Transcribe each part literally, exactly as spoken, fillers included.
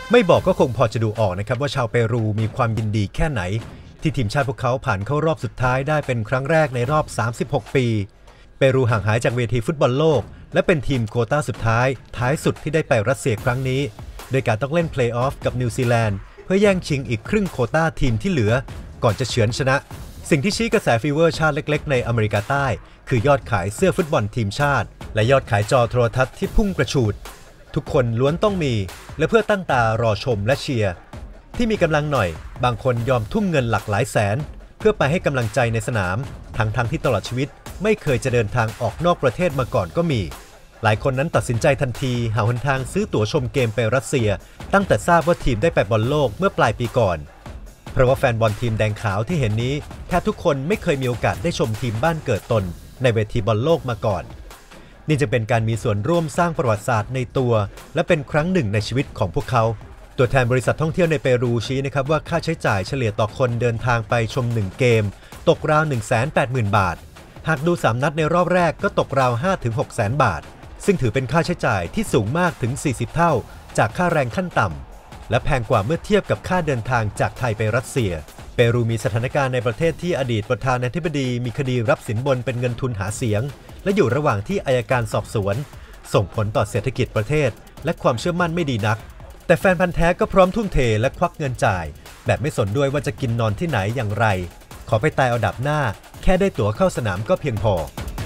ไม่บอกก็คงพอจะดูออกนะครับว่าชาวเปรูมีความยินดีแค่ไหนที่ทีมชาติพวกเขาผ่านเข้ารอบสุดท้ายได้เป็นครั้งแรกในรอบสามสิบหกปีเปรูห่างหายจากเวทีฟุตบอลโลกและเป็นทีมโควต้าสุดท้ายท้ายสุดที่ได้ไปรัสเซียครั้งนี้โดยการต้องเล่นเพลย์ออฟกับนิวซีแลนด์เพื่อแย่งชิงอีกครึ่งโควต้าทีมที่เหลือก่อนจะเฉือนชนะสิ่งที่ชี้กระแสฟีเวอร์ชาติเล็กๆในอเมริกาใต้คือยอดขายเสื้อฟุตบอลทีมชาติและยอดขายจอโทรทัศน์ที่พุ่งกระฉูดทุกคนล้วนต้องมีและเพื่อตั้งตารอชมและเชียร์ที่มีกำลังหน่อยบางคนยอมทุ่มเงินหลักหลายแสนเพื่อไปให้กำลังใจในสนามทั้งทั้งที่ตลอดชีวิตไม่เคยจะเดินทางออกนอกประเทศมาก่อนก็มีหลายคนนั้นตัดสินใจทันทีหาหนทางซื้อตั๋วชมเกมไปรัสเซียตั้งแต่ทราบว่าทีมได้ไปบอลโลกเมื่อปลายปีก่อนเพราะว่าแฟนบอลทีมแดงขาวที่เห็นนี้แทบทุกคนไม่เคยมีโอกาสได้ชมทีมบ้านเกิดตนในเวทีบอลโลกมาก่อนนี่จะเป็นการมีส่วนร่วมสร้างประวัติศาสตร์ในตัวและเป็นครั้งหนึ่งในชีวิตของพวกเขาตัวแทนบริษัทท่องเที่ยวในเปรูชี้นะครับว่าค่าใช้จ่ายเฉลี่ยต่อคนเดินทางไปชมหนึ่งเกมตกราว หนึ่งแสนแปดหมื่น บาทหากดูสามนัดในรอบแรกก็ตกราว ห้าถึงหก แสนบาทซึ่งถือเป็นค่าใช้จ่ายที่สูงมากถึงสี่สิบเท่าจากค่าแรงขั้นต่ำและแพงกว่าเมื่อเทียบกับค่าเดินทางจากไทยไปรัสเซียเปรูมีสถานการณ์ในประเทศที่อดีตประธานาธิบดีมีคดีรับสินบนเป็นเงินทุนหาเสียงและอยู่ระหว่างที่อัยการสอบสวนส่งผลต่อเศรษฐกิจประเทศและความเชื่อมั่นไม่ดีนักแต่แฟนพันธุ์แท้ก็พร้อมทุ่มเทและควักเงินจ่ายแบบไม่สนด้วยว่าจะกินนอนที่ไหนอย่างไรขอไปตายเอาดับหน้าแค่ได้ตั๋วเข้าสนามก็เพียงพอ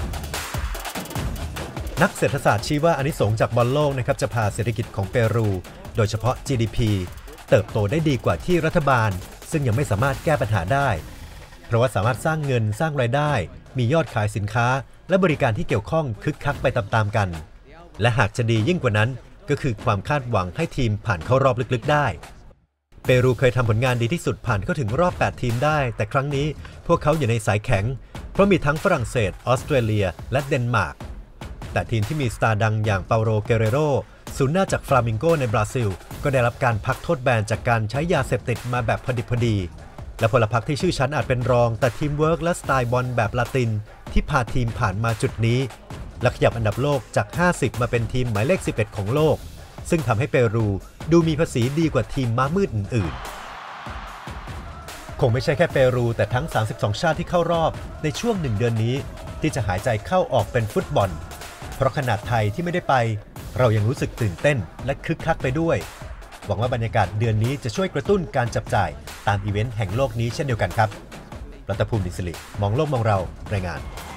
นักเศรษฐศาสตร์ชี้ว่าอานิสงส์จากบอลโลกนะครับจะพาเศรษฐกิจของเปรูโดยเฉพาะ จี ดี พี เติบโตได้ดีกว่าที่รัฐบาลซึ่งยังไม่สามารถแก้ปัญหาได้เพราะว่าสามารถสร้างเงินสร้างรายได้มียอดขายสินค้าและบริการที่เกี่ยวข้องคึกคักไปตามๆกันและหากจะดียิ่งกว่านั้นก็คือความคาดหวังให้ทีมผ่านเข้ารอบลึกๆได้เปรูเคยทำผลงานดีที่สุดผ่านเข้าถึงรอบแปดทีมได้แต่ครั้งนี้พวกเขาอยู่ในสายแข็งเพราะมีทั้งฝรั่งเศสออสเตรเลียและเดนมาร์กแต่ทีมที่มีสตาร์ดังอย่างเปาโลเกเรโรศูนย์หน้าจากฟลามิงโกในบราซิลก็ได้รับการพักโทษแบนจากการใช้ยาเสพติดมาแบบพอดิบพอดีและพลพรรคที่ชื่อชั้นอาจเป็นรองแต่ทีมเวิร์กและสไตล์บอลแบบลาตินที่พาทีมผ่านมาจุดนี้และขยับอันดับโลกจากห้าสิบมาเป็นทีมหมายเลขสิบเอ็ดของโลกซึ่งทำให้เปรูดูมีภาษีดีกว่าทีมม้ามืดอื่นๆคงไม่ใช่แค่เปรูแต่ทั้งสามสิบสองชาติที่เข้ารอบในช่วงหนึ่งเดือนนี้ที่จะหายใจเข้าออกเป็นฟุตบอลเพราะขนาดไทยที่ไม่ได้ไปเรายังรู้สึกตื่นเต้นและคึกคักไปด้วยหวังว่าบรรยากาศเดือนนี้จะช่วยกระตุ้นการจับจ่ายตามอีเวนต์แห่งโลกนี้เช่นเดียวกันครับรัตภูมิ นิสิริมองโลกมองเรารายงาน